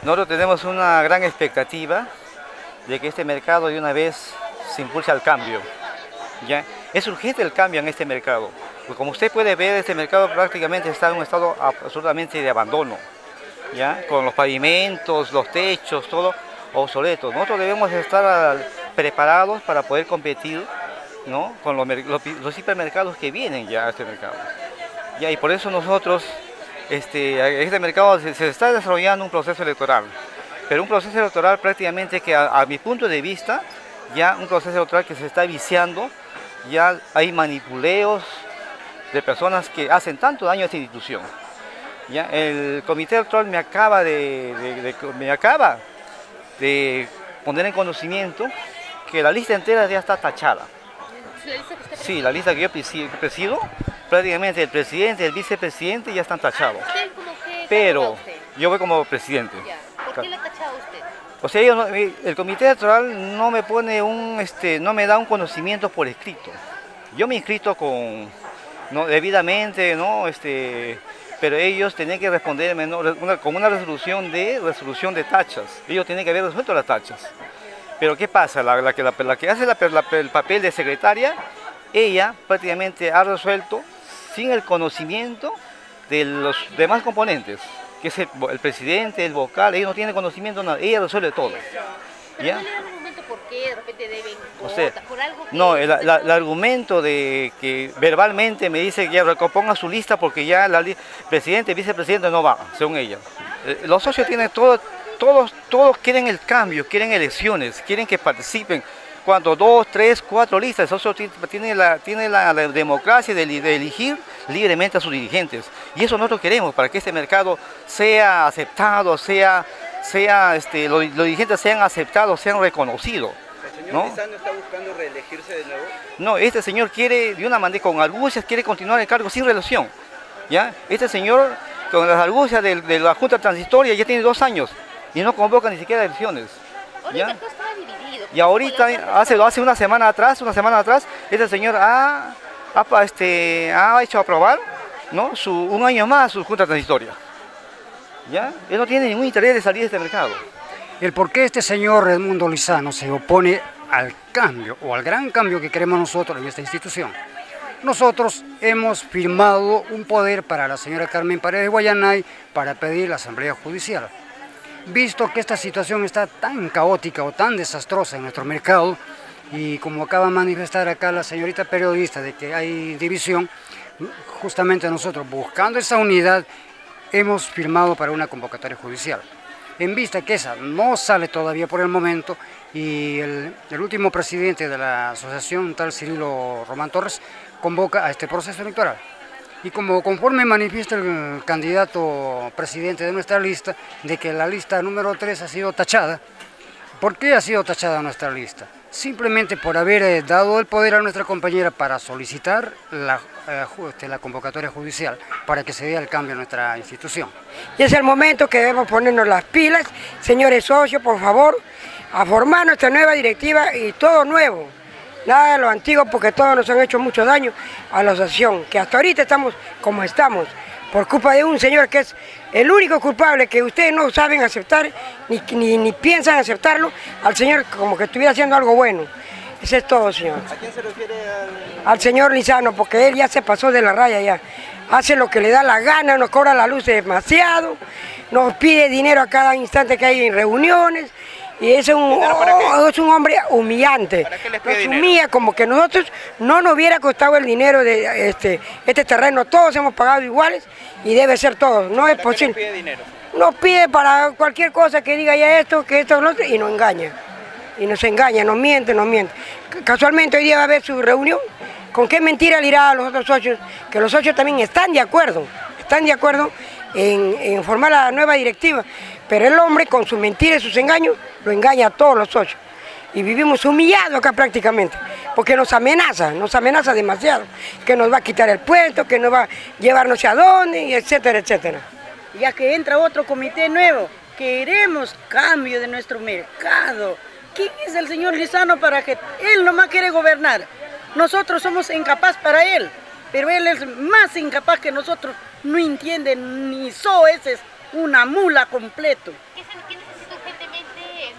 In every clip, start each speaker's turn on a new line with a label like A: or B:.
A: Nosotros tenemos una gran expectativa de que este mercado de una vez se impulse al cambio. ¿Ya? Es urgente el cambio en este mercado. Porque como usted puede ver, este mercado prácticamente está en un estado absolutamente de abandono. ¿Ya? Con los pavimentos, los techos, todo obsoleto. Nosotros debemos estar preparados para poder competir, ¿no? Con los hipermercados que vienen ya a este mercado. ¿Ya? Y por eso nosotros, este mercado se está desarrollando un proceso electoral. Pero un proceso electoral prácticamente que a mi punto de vista, ya un proceso electoral que se está viciando, ya hay manipuleos de personas que hacen tanto daño a esta institución. ¿Ya? El comité electoral me acaba de poner en conocimiento que la lista entera ya está tachada.
B: ¿La lista que usted
A: Sí, la lista que yo presido, prácticamente el presidente y el vicepresidente ya están tachados.
B: ¿Usted como qué
A: Pero
B: cargo va usted?
A: yo voy como presidente.
B: Ya. ¿Por qué le ha tachado usted?
A: O sea, el comité electoral no me pone no me da un conocimiento por escrito. Yo me he inscrito debidamente, ¿no? Pero ellos tienen que responderme, ¿no? Con una resolución de tachas. Ellos tienen que haber resuelto las tachas. Pero ¿qué pasa? La que hace el papel de secretaria, ella prácticamente ha resuelto sin el conocimiento de los demás componentes, que es el presidente, el vocal. Ellos no tienen conocimiento de nada, ella resuelve todo.
B: Pero
A: ¿Ya?
B: no le dan argumento por qué de repente deben
A: O sea,
B: cuotas, por algo que...
A: no, el argumento de que verbalmente me dice que ya recomponga su lista porque ya presidente y vicepresidente no va, según ella. Los socios tienen todos quieren el cambio, quieren elecciones, quieren que participen. Cuando 2, 3, 4 listas, el socio tiene la democracia de elegir libremente a sus dirigentes. Y eso nosotros queremos, para que este mercado sea aceptado, los dirigentes sean aceptados, sean reconocidos.
C: ¿El señor
A: ¿no?
C: Lizano está buscando reelegirse de nuevo?
A: No, este señor quiere, de una manera, con argucias, quiere continuar el cargo sin reelección. ¿Ya? Este señor, con las argucias de la Junta Transitoria, ya tiene 2 años y no convoca ni siquiera elecciones.
B: Ahorita
A: ¿Ya?
B: todo estaba dividido.
A: Y ahorita, hace una semana atrás, este señor ha hecho aprobar, ¿no? Un año más su Junta Transitoria. ¿Ya? Él no tiene ningún interés de salir de este mercado.
D: El por qué este señor Edmundo Lizano se opone al cambio o al gran cambio que queremos nosotros en esta institución. Nosotros hemos firmado un poder para la señora Carmen Paredes Guayanay para pedir la Asamblea Judicial. Visto que esta situación está tan caótica o tan desastrosa en nuestro mercado, y como acaba de manifestar acá la señorita periodista de que hay división, justamente nosotros buscando esa unidad hemos firmado para una convocatoria judicial. En vista que esa no sale todavía por el momento y el último presidente de la asociación, tal Cirilo Román Torres, convoca a este proceso electoral. Y conforme manifiesta el candidato presidente de nuestra lista, de que la lista número 3 ha sido tachada. ¿Por qué ha sido tachada nuestra lista? Simplemente por haber dado el poder a nuestra compañera para solicitar la convocatoria judicial, para que se dé el cambio en nuestra institución.
E: Y es el momento que debemos ponernos las pilas, señores socios, por favor, a formar nuestra nueva directiva y todo nuevo. Nada de lo antiguo, porque todos nos han hecho mucho daño a la asociación, que hasta ahorita estamos como estamos, por culpa de un señor que es el único culpable, que ustedes no saben aceptar, ni piensan aceptarlo, al señor como que estuviera haciendo algo bueno. Eso es todo, señor.
C: ¿A quién se refiere
E: Al señor Lizano, porque él ya se pasó de la raya ya. Hace lo que le da la gana, nos cobra la luz demasiado, nos pide dinero a cada instante que hay en reuniones. Y es un hombre humillante.
C: ¿Para qué les pide
E: nos
C: dinero?
E: humilla, como que nosotros no nos hubiera costado el dinero de este terreno. Todos hemos pagado iguales y debe ser todo. No es posible.
C: ¿Para qué les pide dinero?
E: Nos pide para cualquier cosa que diga ya esto, que esto, lo otro, y nos engaña. Y nos engaña, nos miente. Casualmente hoy día va a haber su reunión. ¿Con qué mentira le irá a los otros socios? Que los socios también están de acuerdo en formar la nueva directiva. Pero el hombre con sus mentiras y sus engaños lo engaña a todos los socios. Y vivimos humillados acá prácticamente, porque nos amenaza demasiado, que nos va a quitar el puesto, que nos va a llevar no sé a dónde, y etcétera, etcétera.
F: Ya que entra otro comité nuevo, queremos cambio de nuestro mercado. ¿Quién es el señor Lizano para que él nomás quiere gobernar? Nosotros somos incapaz para él, pero él es más incapaz que nosotros, no entiende ni ese es una mula completo.
B: ¿Quién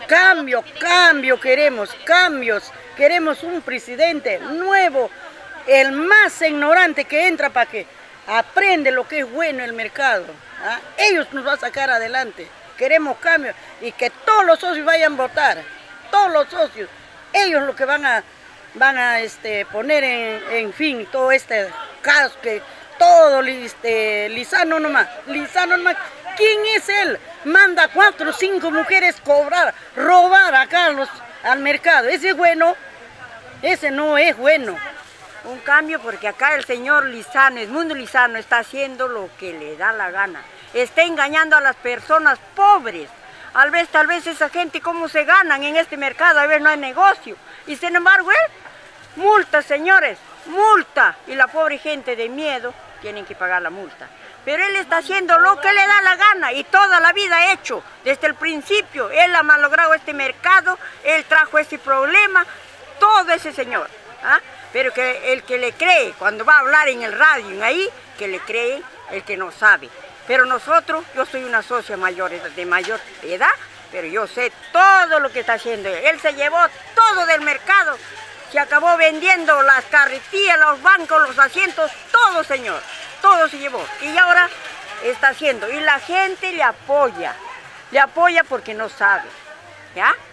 F: Cambio queremos, cambios. Queremos un presidente nuevo, el más ignorante que entra para que aprende lo que es bueno el mercado. ¿Ah? Ellos nos van a sacar adelante. Queremos cambio y que todos los socios vayan a votar. Todos los socios. Ellos lo que van a poner en fin todo este caso que todo Lizano nomás. ¿Quién es él? Manda 4 o 5 mujeres robar acá al mercado. ¿Ese es bueno? Ese no es bueno.
G: Un cambio porque acá el señor Lizano, Edmundo Lizano, está haciendo lo que le da la gana. Está engañando a las personas pobres. Tal vez esa gente cómo se ganan en este mercado, a veces no hay negocio. Y sin embargo él, multa señores, multa. Y la pobre gente de miedo tienen que pagar la multa. Pero él está haciendo lo que le da la gana y toda la vida ha hecho, desde el principio. Él ha malogrado este mercado, él trajo este problema, todo ese señor. ¿Ah? Pero que el que le cree, cuando va a hablar en el radio, ahí, que le cree el que no sabe. Pero nosotros, yo soy una socia de mayor edad, pero yo sé todo lo que está haciendo él. Él se llevó todo del mercado, se acabó vendiendo las carretillas, los bancos, los asientos, todo señor, todo se llevó. Y ahora está haciendo, y la gente le apoya porque no sabe, ¿ya?